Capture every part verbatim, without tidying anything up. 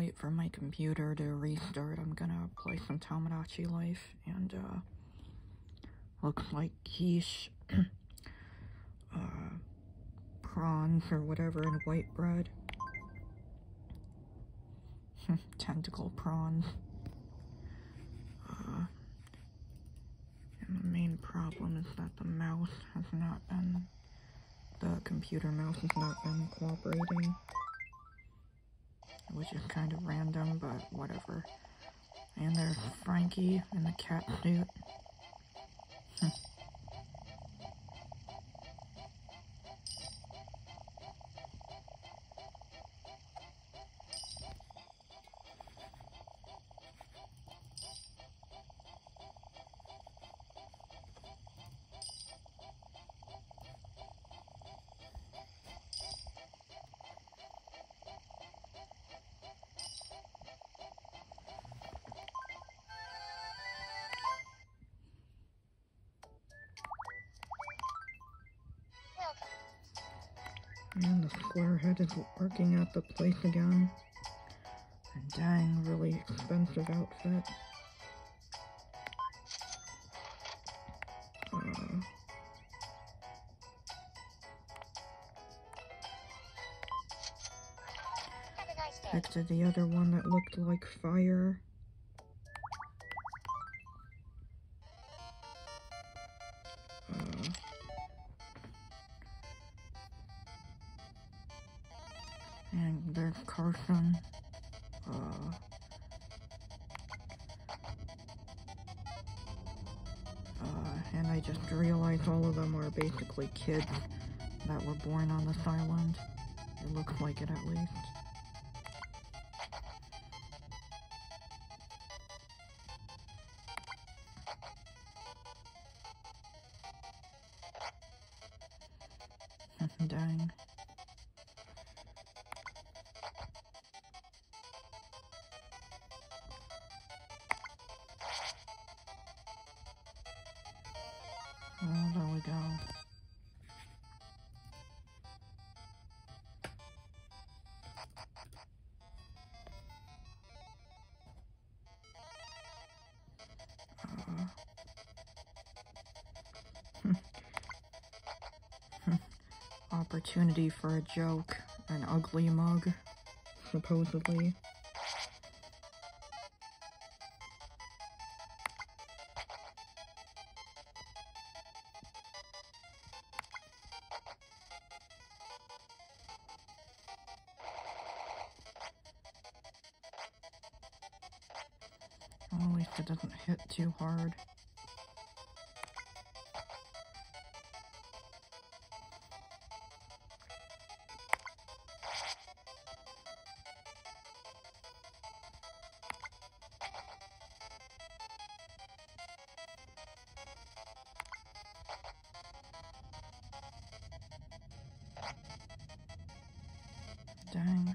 wait for my computer to restart. I'm gonna play some Tomodachi Life, and uh, looks like quiche, uh, prawns or whatever, and white bread. Tentacle prawns. Uh, and the main problem is that the mouse has not been, the computer mouse has not been cooperating. Which is kind of random, but whatever. And there's Frankie in the cat suit. And the squarehead is working at the place again. A dang, really expensive outfit. Uh, picked the other one that looked like fire. Uh, and there's Carson. Uh, uh, and I just realized all of them are basically kids that were born on this island. It looks like it, at least. Dang. Oh, there we go. Uh, opportunity for a joke. An ugly mug, supposedly. Well, at least it doesn't hit too hard. Dang.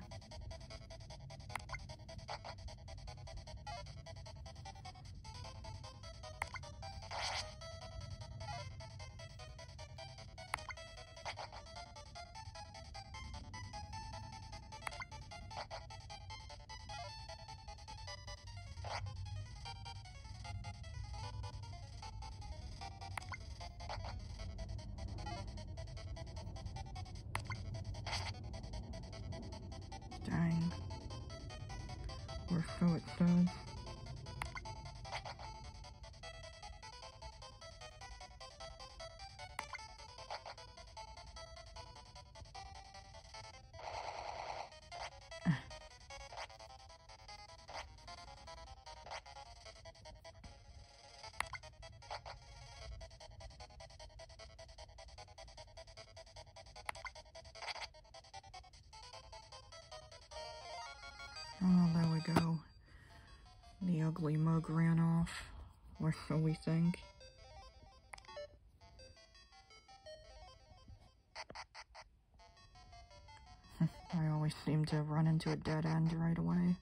Dang. Or so it says. Oh, there we go. The ugly mug ran off, or so we think. I always seem to run into a dead end right away.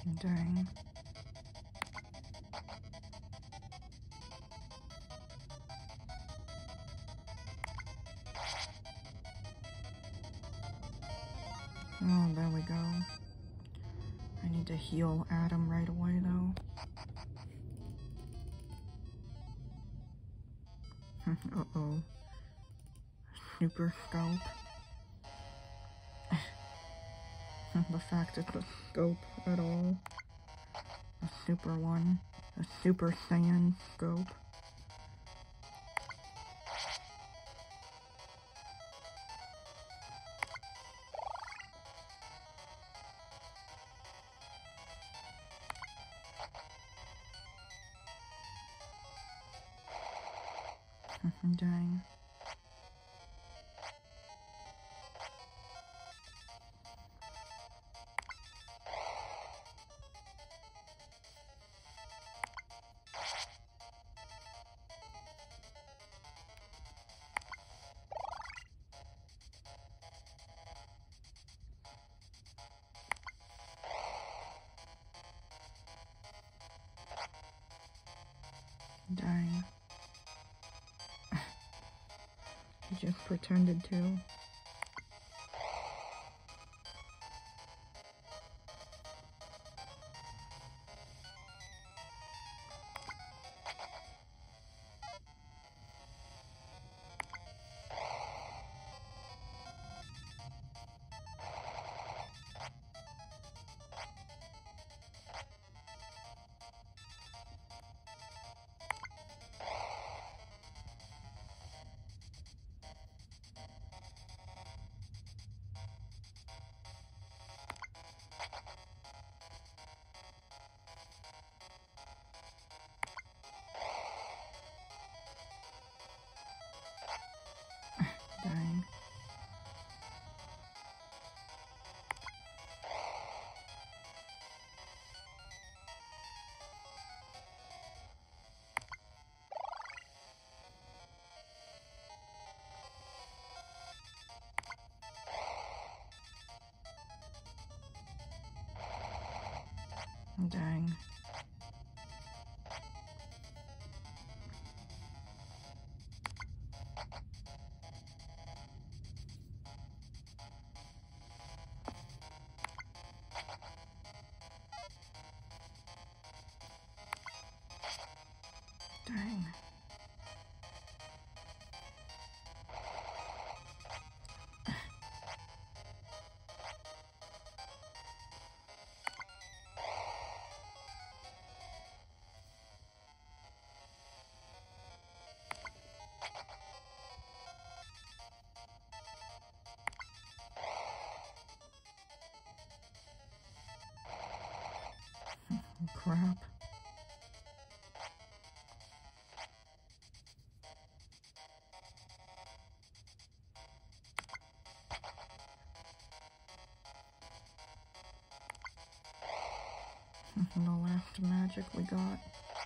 Dang. Oh, there we go. I need to heal Adam right away, though. Uh-oh. Super scope. The fact it's a scope at all. A super one. A super saiyan scope. Dang. Dang. He just pretended to. Dang. Dang. Dang. Crap. The last magic we got.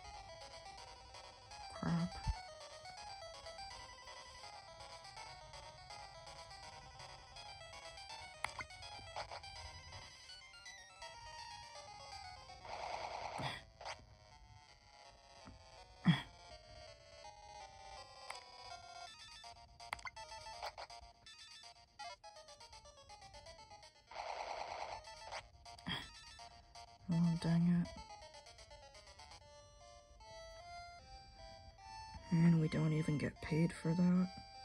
Crap. Oh, dang it. And we don't even get paid for that.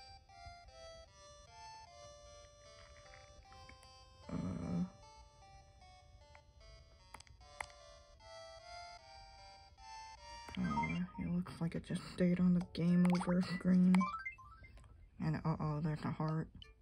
Uh... Uh, it looks like it just stayed on the game over screen. And uh-oh, there's a heart.